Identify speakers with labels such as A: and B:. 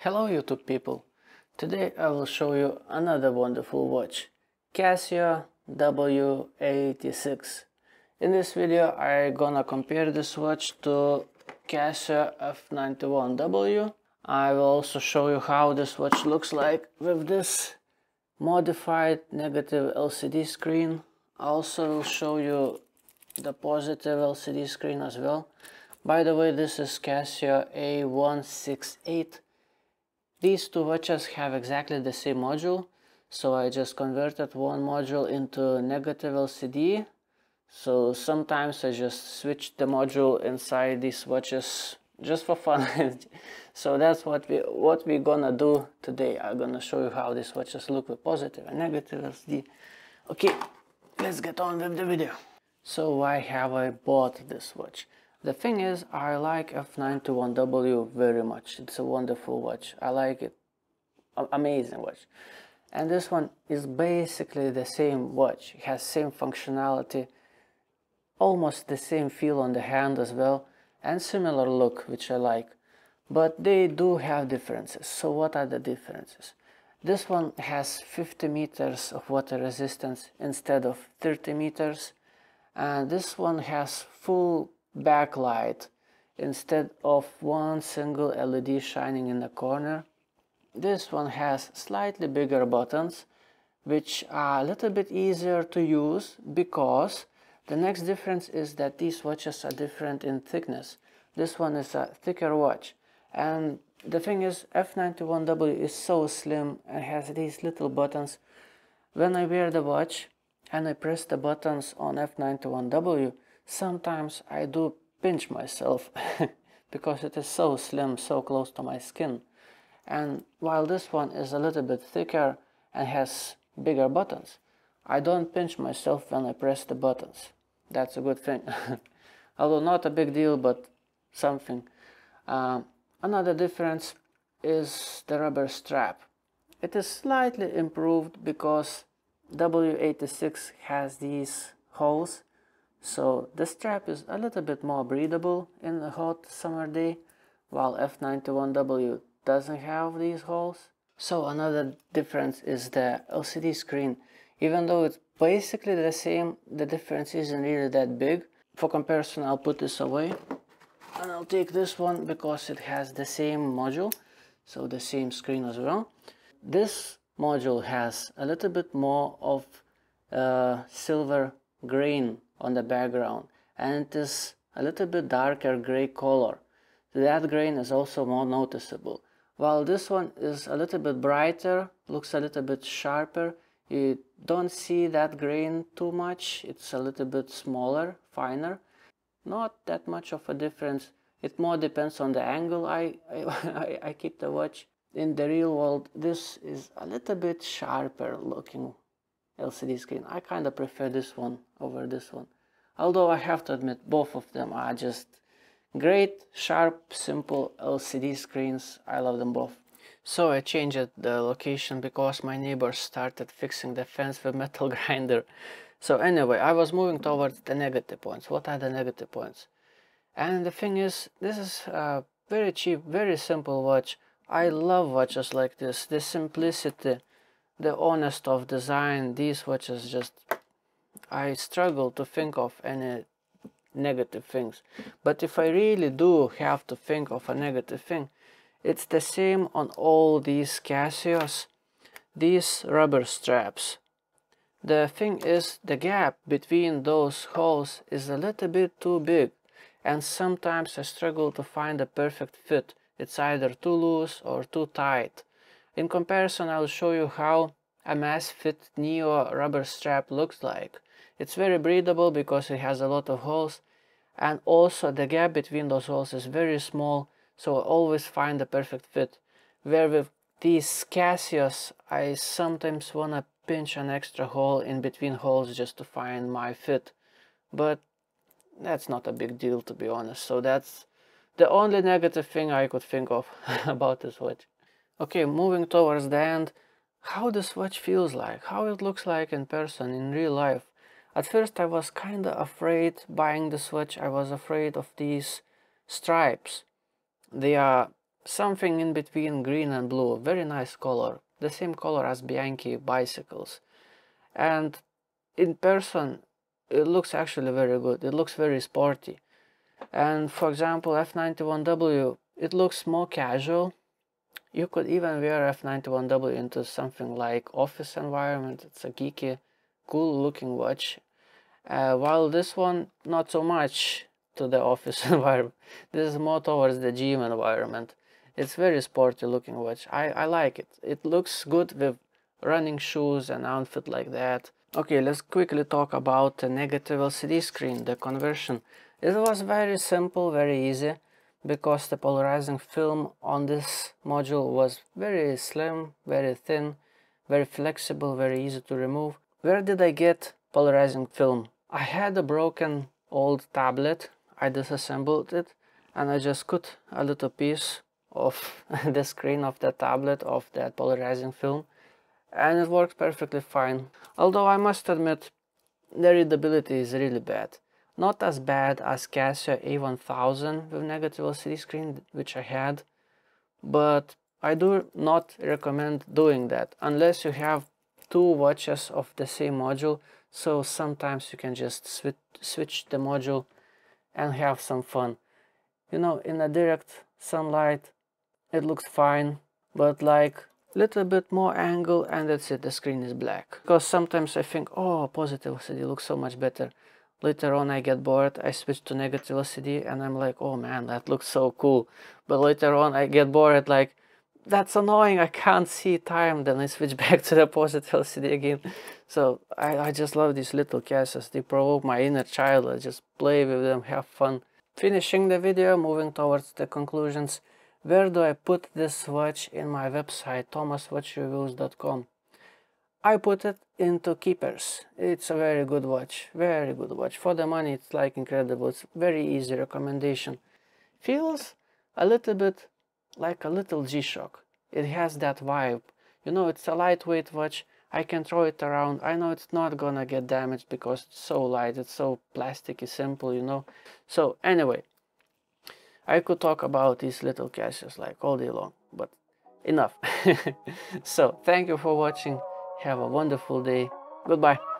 A: Hello YouTube people, today I will show you another wonderful watch, Casio W-86. In this video I'm gonna compare this watch to Casio F-91W. I will also show you how this watch looks like with this modified negative LCD screen. I also will show you the positive LCD screen as well. By the way, this is Casio A168. These two watches have exactly the same module, so I just converted one module into negative LCD. So sometimes I just switch the module inside these watches just for fun. So that's what we're gonna do today. I'm gonna show you how these watches look with positive and negative LCD. Okay, let's get on with the video. So why have I bought this watch? The thing is, I like F-91W very much. It's a wonderful watch. I like it. Amazing watch. And this one is basically the same watch. It has same functionality, almost the same feel on the hand as well, and similar look, which I like. But they do have differences. So what are the differences? This one has 50 meters of water resistance instead of 30 meters. And this one has full backlight instead of one single LED shining in the corner. This one has slightly bigger buttons, which are a little bit easier to use because the next difference is that these watches are different in thickness. This one is a thicker watch, and the thing is, F-91W is so slim and has these little buttons. When I wear the watch and I press the buttons on F-91W, sometimes I do pinch myself because it is so slim, so close to my skin. And while this one is a little bit thicker and has bigger buttons, I don't pinch myself when I press the buttons. That's a good thing. Although not a big deal, but something. Another difference is the rubber strap. It is slightly improved because W86 has these holes. So the strap is a little bit more breathable in a hot summer day, while F-91W doesn't have these holes. So another difference is the LCD screen. Even though it's basically the same, the difference isn't really that big. For comparison, I'll put this away and I'll take this one because it has the same module, so the same screen as well. This module has a little bit more of silver grain on the background, and it is a little bit darker gray color. That grain is also more noticeable. While this one is a little bit brighter, looks a little bit sharper, you don't see that grain too much. It's a little bit smaller, finer. Not that much of a difference. It more depends on the angle I keep the watch. In the real world, this is a little bit sharper looking LCD screen. I kind of prefer this one over this one. Although I have to admit, both of them are just great, sharp, simple LCD screens. I love them both. So I changed the location because my neighbors started fixing the fence with metal grinder. So anyway, I was moving towards the negative points. What are the negative points? And the thing is, this is a very cheap, very simple watch. I love watches like this. The simplicity, the honest of design. These watches just, I struggle to think of any negative things. But if I really do have to think of a negative thing, it's the same on all these Casios, these rubber straps. The thing is, the gap between those holes is a little bit too big, and sometimes I struggle to find a perfect fit. It's either too loose or too tight. In comparison, I'll show you how a mass fit Neo rubber strap looks like. It's very breathable because it has a lot of holes, and also the gap between those holes is very small, so I always find the perfect fit. Where with these Casios, I sometimes want to pinch an extra hole in between holes just to find my fit, but that's not a big deal, to be honest. So that's the only negative thing I could think of about this watch. Okay, moving towards the end, how this watch feels like, how it looks like in person, in real life. At first I was kinda afraid buying this watch. I was afraid of these stripes. They are something in between green and blue. Very nice color, the same color as Bianchi bicycles. And in person it looks actually very good. It looks very sporty. And for example, F-91W, it looks more casual. You could even wear F-91W into something like office environment. It's a geeky, cool looking watch. While this one, not so much to the office environment. This is more towards the gym environment. It's very sporty looking watch. I like it. It looks good with running shoes and outfit like that. Okay, let's quickly talk about the negative LCD screen, the conversion. It was very simple, very easy, because the polarizing film on this module was very slim, very thin, very flexible, very easy to remove. Where did I get polarizing film? I had a broken old tablet. I disassembled it and I just cut a little piece of the screen of the tablet of that polarizing film, and it works perfectly fine. Although I must admit, the readability is really bad. Not as bad as Casio A1000 with negative LCD screen, which I had, but I do not recommend doing that unless you have two watches of the same module, so sometimes you can just switch the module and have some fun. You know, in a direct sunlight it looks fine, but like little bit more angle and that's it, the screen is black. Because sometimes I think, oh, positive LCD looks so much better. Later on I get bored, I switch to negative LCD and I'm like, oh man, that looks so cool. But later on I get bored, like, that's annoying, I can't see time. Then I switch back to the positive LCD again. So I just love these little Casios. They provoke my inner child. I just play with them, have fun. Finishing the video, moving towards the conclusions. Where do I put this watch in my website, thomaswatchreviews.com? I put it into keepers. It's a very good watch, very good watch. For the money, it's like incredible. It's very easy recommendation. Feels a little bit like a little G-Shock. It has that vibe. You know, it's a lightweight watch. I can throw it around. I know it's not gonna get damaged because it's so light. It's so plasticky, simple, you know. So anyway, I could talk about these little Casios like all day long, but enough. So thank you for watching. Have a wonderful day. Goodbye.